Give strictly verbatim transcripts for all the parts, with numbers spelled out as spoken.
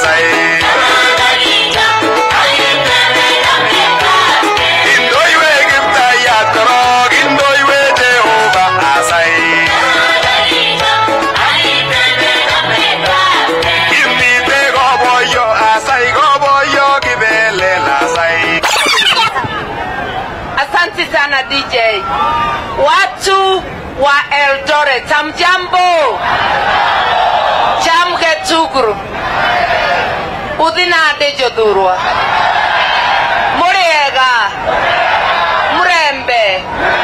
asai. Indoiwe Giptaya Korok, Indoiwe Jehovah asai. Imite goboyo asai, goboyo kibele asai. Asante sana D J. Watu wa Eldoret, hamjambo? Chamge tuguru. Udhina adejo dhurwa. Muriega. Murembe.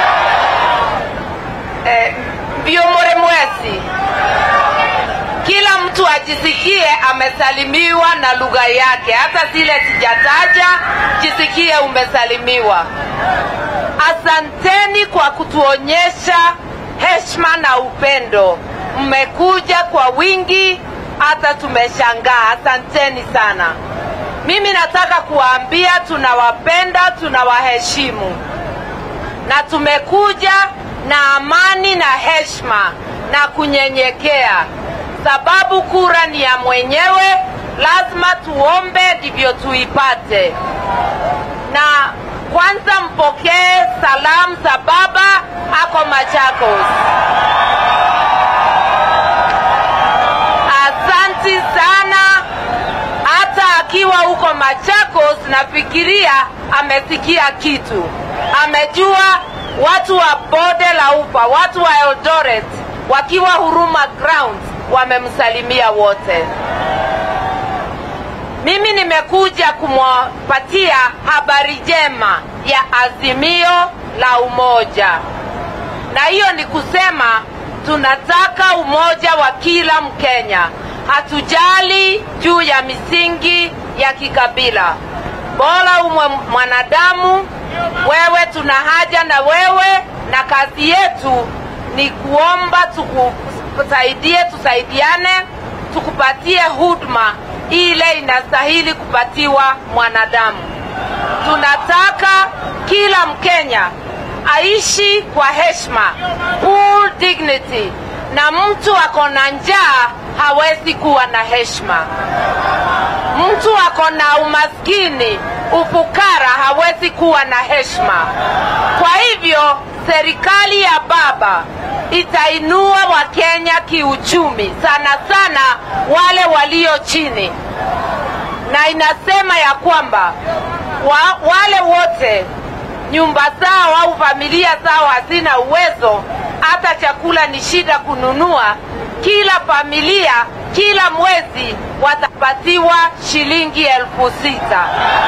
Eh, bio mure mwesi. Kila mtu ajisikie amesalimiwa na lugha yake. Hata zile sijataja, jisikie umesalimiwa. Asanteni kwa kutuonyesha heshima na upendo. Mmekuja kwa wingi, hata tumeshangaa. Asanteni sana. Mimi nataka kuwaambia tunawapenda, tunawaheshimu. Na tumekuja na amani na heshima na kunyenyekea. Sababu kura ni ya mwenyewe, lazima tuombe ndivyo tuipate. Na kwanza mpokee salamu za baba ako Machakos. Asante sana. Hata akiwa huko Machakos nafikiria amesikia kitu. Amejua watu wa Bonde la Ufa, watu wa Eldoret wakiwa Huruma Grounds wamemsalimia wote. Mimi nimekuja kumpatia habari njema ya azimio la umoja. Na hiyo ni kusema tunataka umoja wa kila Mkenya. Hatujali juu ya misingi ya kikabila. Bora umwe mwanadamu, wewe tuna haja na wewe, na kazi yetu ni kuomba tukusaidie, tusaidiane, tukupatie huduma ile inastahili kupatiwa mwanadamu. Tunataka kila Mkenya aishi kwa heshima, full dignity, na mtu akona njaa hawezi kuwa na heshima. Mtu akona umaskini, ufukara hawezi kuwa na heshima. Kwa hivyo serikali ya baba itainua Wakenya kiuchumi, sana sana wale walio chini. Na inasema ya kwamba wa, wale wote nyumba zao au familia zao hazina uwezo, hata chakula ni shida kununua, kila familia kila mwezi watapatiwa shilingi elfu sita.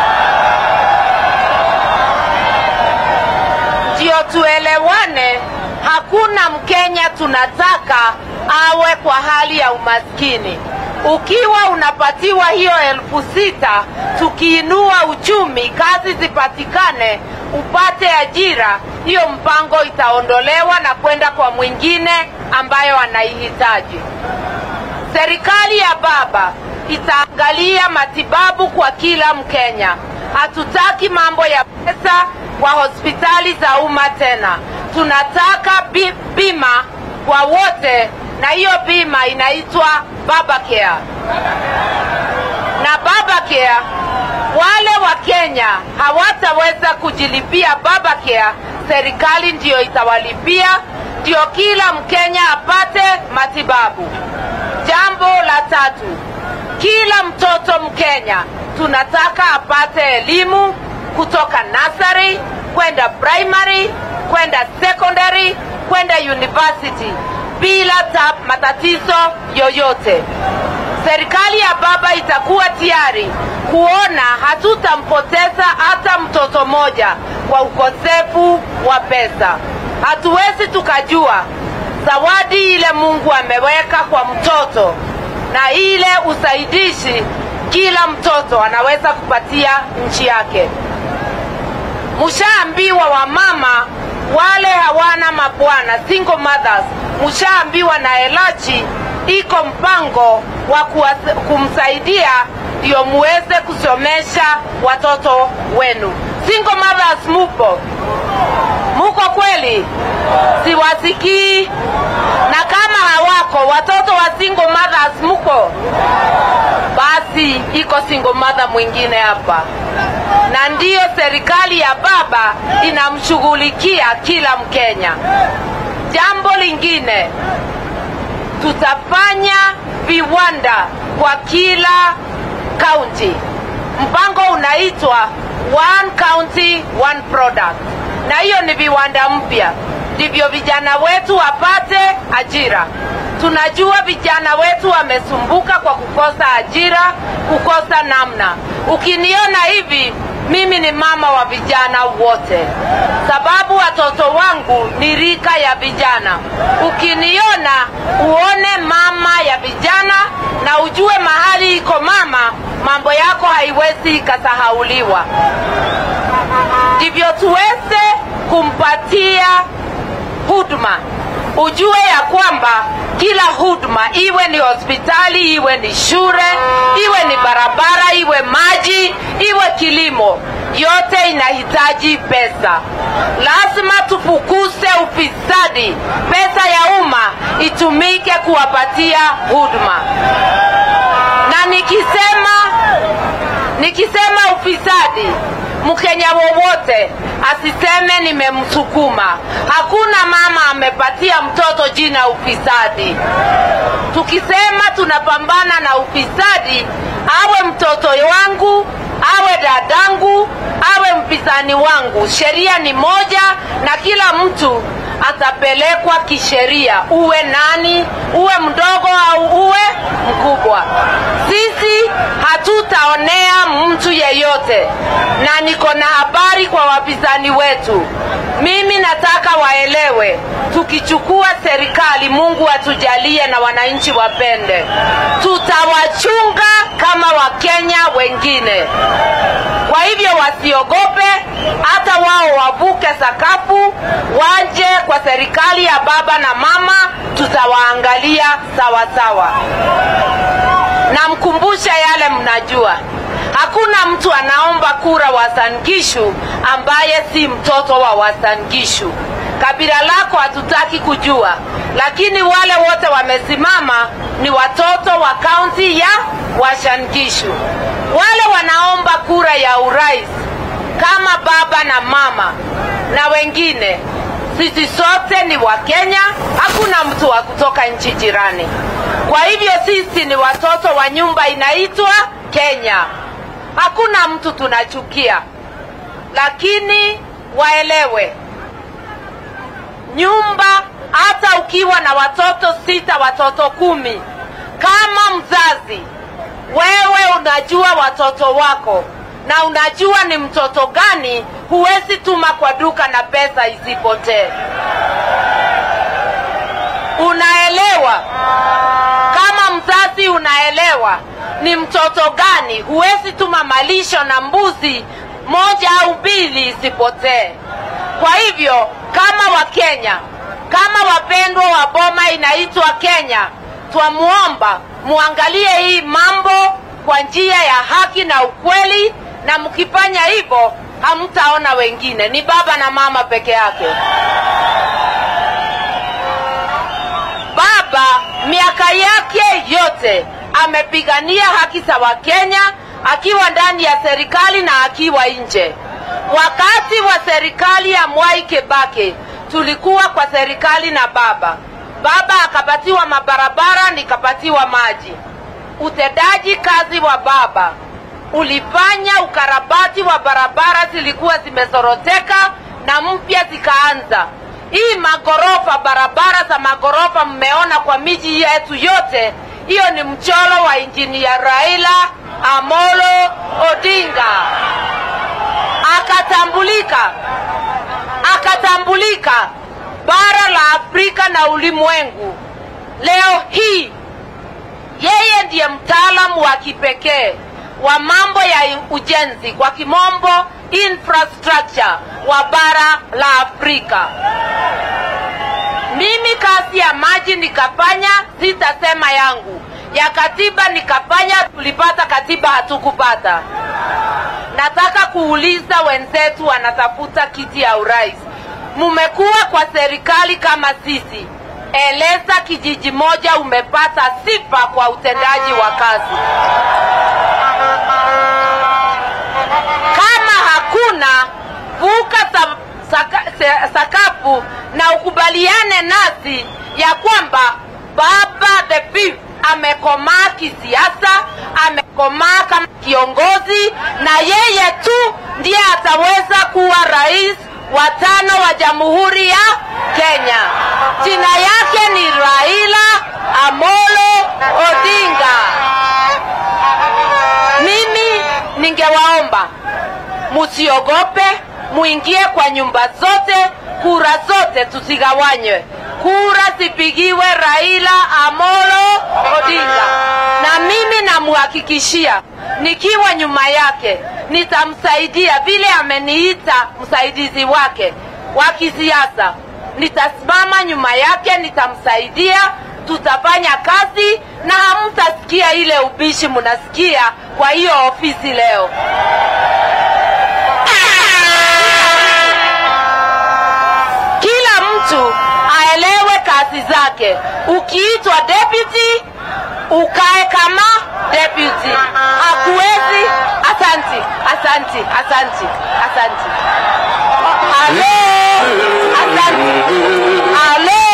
Ndio tuelewane, hakuna Mkenya tunataka awe kwa hali ya umaskini. Ukiwa unapatiwa hiyo elfu sita, tukiinua uchumi, kazi zipatikane, upate ajira, hiyo mpango itaondolewa na kwenda kwa mwingine ambayo anaihitaji. Serikali ya baba itaangalia matibabu kwa kila Mkenya. Hatutaki mambo ya pesa kwa hospitali za umma tena. Tunataka bima kwa wote, na hiyo bima inaitwa Baba Care. Na Baba Care, wale wa Kenya hawataweza kujilipia Baba Care, serikali ndio itawalipia, ndio kila Mkenya apate matibabu. Jambo la tatu, kila mtoto Mkenya tunataka apate elimu kutoka nursery kwenda primary, kwenda secondary, kwenda university bila matatizo yoyote. Serikali ya baba itakuwa tayari kuona hatutampoteza hata mtoto moja kwa ukosefu wa pesa. Hatuwezi tukajua zawadi ile Mungu ameweka kwa mtoto na ile usaidishi kila mtoto anaweza kupatia nchi yake. Mushaambiwa wa mama wale hawana mabwana, single mothers, mushaambiwa na Elachi iko mpango wa kumsaidia ndio muweze kusomesha watoto wenu. Single mothers mupo? Muko kweli? Siwasikii. Na kama hawako watoto wa single mothers muko? Basi iko single mother mwingine hapa, na ndiyo serikali ya baba inamshughulikia kila Mkenya. Jambo lingine, tutafanya viwanda kwa kila county. Mpango unaitwa one county one product, na hiyo ni viwanda mpya, ndivyo vijana wetu wapate ajira. Tunajua vijana wetu wamesumbuka kwa kukosa ajira, kukosa namna. Ukiniona hivi, mimi ni mama wa vijana wote, sababu watoto wangu ni rika ya vijana. Ukiniona uone mama ya vijana na ujue mahali iko mama, mambo yako haiwezi kasahauliwa. Ndivyo tuweze kumpatia huduma. Ujue ya kwamba kila huduma, iwe ni hospitali, iwe ni shule, iwe ni barabara, iwe maji, iwe kilimo, yote inahitaji pesa. Lazima tufukuze ufisadi. Pesa ya umma itumike kuwapatia huduma. Na nikisema nikisema ufisadi, Mkenya wowote asiseme nimemsukuma. Hakuna mama amepatia mtoto jina ufisadi. Tukisema tunapambana na ufisadi, awe mtoto wangu, awe dadangu, awe mpinzani wangu, sheria ni moja na kila mtu atapelekwa kisheria, uwe nani, uwe mdogo au uwe mkubwa. Sisi hatutaonea mtu yeyote, na niko na habari kwa wapinzani wetu. Mimi nataka waelewe, tukichukua serikali, Mungu atujalie na wananchi wapende, tutawachunga kama Wakenya wengine. Kwa hivyo wasiogope, hata wao wavuke sakafu, waje kwa serikali ya baba na mama, tutawaangalia sawa sawa. Na mkumbusha yale mnajua, hakuna mtu anaomba kura Uasin Gishu ambaye si mtoto wa Uasin Gishu. Kabila lako hatutaki kujua, lakini wale wote wamesimama ni watoto wa kaunti ya Uasin Gishu. Wale wanaomba kura ya urais kama baba na mama na wengine, sisi sote ni Wakenya, hakuna mtu wa kutoka nchi jirani. Kwa hivyo sisi ni watoto wa nyumba inaitwa Kenya. Hakuna mtu tunachukia, lakini waelewe, nyumba, hata ukiwa na watoto sita, watoto kumi, kama mzazi wewe unajua watoto wako na unajua ni mtoto gani, huwezi tuma kwa duka na pesa isipotee. Unaelewa? Kama mzazi unaelewa ni mtoto gani, huwezi tuma malisho na mbuzi moja au mbili isipotee. Kwa hivyo kama Wakenya, kama wapendwa wa boma inaitwa Kenya, twamuomba muangalie hii mambo kwa njia ya haki na ukweli, na mkifanya hivyo hamtaona wengine, ni baba na mama peke yake. Baba miaka yake yote amepigania haki za Wakenya, akiwa ndani ya serikali na akiwa nje. Wakati wa serikali ya Mwai Kibaki tulikuwa kwa serikali na baba. Baba akapatiwa mabarabara, nikapatiwa maji. Utendaji kazi wa baba ulifanya ukarabati wa barabara zilikuwa zimezoroteka na mpya zikaanza. Hii magorofa, barabara za magorofa mmeona kwa miji yetu yote, hiyo ni mchoro wa injinia Raila Amolo Odinga. Akatambulika, akatambulika bara la Afrika na ulimwengu. Leo hii yeye ndiye mtaalamu wa kipekee wa mambo ya ujenzi, kwa kimombo infrastructure, wa bara la Afrika. Mimi kazi ya maji nikafanya, sitasema yangu. Ya katiba nikafanya, tulipata katiba hatukupata. Nataka kuuliza wenzetu wanatafuta kiti ya urais, mumekuwa kwa serikali kama sisi, eleza kijiji moja umepata sifa kwa utendaji wa kazi. unavuka saka, sakafu na ukubaliane nasi ya kwamba baba the fifth amekomaa kisiasa, amekomaa kama kiongozi, na yeye tu ndiye ataweza kuwa rais wa tano wa Jamhuri ya Kenya. Jina yake ni Raila Amolo Odinga. Mimi ningewaomba musiogope, muingie kwa nyumba zote, kura zote tusigawanywe. Kura zipigiwe Raila Amolo Odinga. Na mimi namuhakikishia nikiwa nyuma yake nitamsaidia vile ameniita msaidizi wake wa kisiasa. Nitasimama nyuma yake, nitamsaidia, tutafanya kazi na hamtasikia ile ubishi mnasikia kwa hiyo ofisi leo. Kila mtu aelewe kazi zake. Ukiitwa deputy, ukae kama deputy. Hakuwezi. Asanti, asanti, asanti, asanti. Halo, asanti. Halo,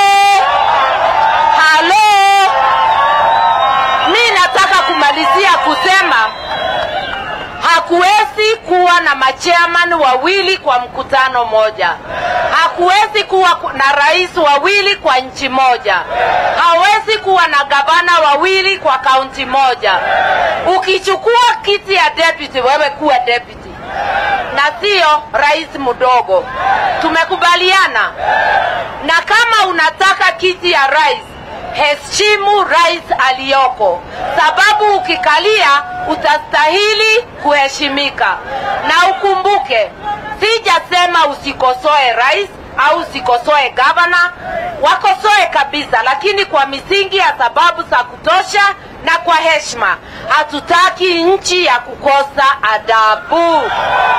halo. Mimi nataka kumalizia kusema hakuwezi kuwa na machairman wawili kwa mkutano moja. Hakuwezi kuwa na rais wawili kwa nchi moja. Hawezi kuwa na gavana wawili kwa kaunti moja. Ukichukua kiti ya deputy, wewe kuwa deputy na sio rais mdogo. Tumekubaliana? Na kama unataka kiti ya rais, heshimu rais aliyoko, sababu ukikalia utastahili kuheshimika. Na ukumbuke, sijasema usikosoe rais au usikosoe governor, wakosoe kabisa, lakini kwa misingi ya sababu za kutosha na kwa heshima. Hatutaki nchi ya kukosa adabu.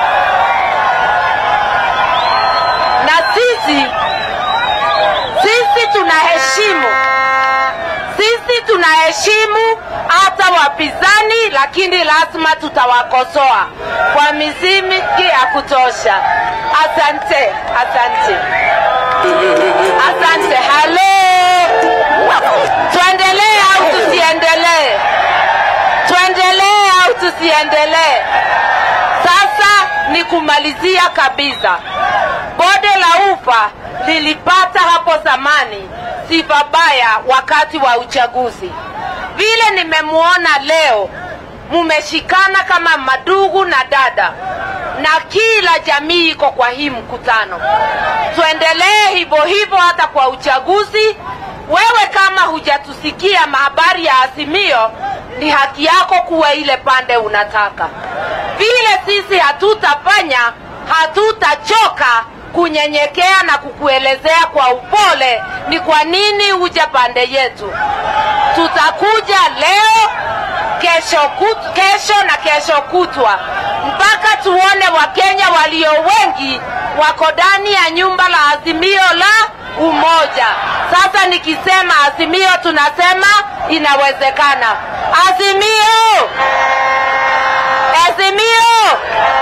Na sisi sisi tunaheshimu Sisi tunaheshimu hata wapinzani, lakini lazima tutawakosoa kwa misingi ya kutosha. Asante, asante. Asante. Halo. Tuendelee au tusiendelee? Tuendelee au tusiendelee? Sasa ni kumalizia kabisa. Bonde la Ufa lilipata hapo zamani sifa baya wakati wa uchaguzi. Vile nimemuona leo, mumeshikana kama madugu na dada, na kila jamii iko kwa hii mkutano. Tuendelee hivyo hivyo hata kwa uchaguzi. Wewe kama hujatusikia habari ya Azimio, ni haki yako kuwa ile pande unataka. Vile sisi hatutafanya, hatutachoka kunyenyekea na kukuelezea kwa upole ni kwa nini uje pande yetu. Tutakuja leo, kesho, kut, kesho na kesho kutwa, mpaka tuone Wakenya walio wengi wako ndani ya nyumba la Azimio la Umoja. Sasa nikisema Azimio, tunasema inawezekana. Azimio! Azimio!